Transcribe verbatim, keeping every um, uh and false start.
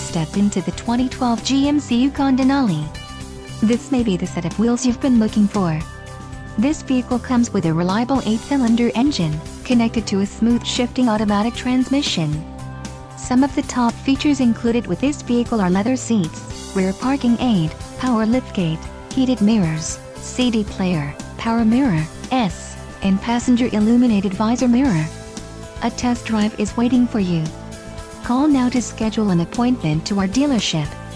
step into the twenty twelve G M C Yukon Denali. This may be the set of wheels you've been looking for. This vehicle comes with a reliable eight-cylinder engine, connected to a smooth shifting automatic transmission. Some of the top features included with this vehicle are leather seats, rear parking aid, power liftgate, heated mirrors, C D player, power mirror, S, and passenger illuminated visor mirror. A test drive is waiting for you. Call now to schedule an appointment to our dealership.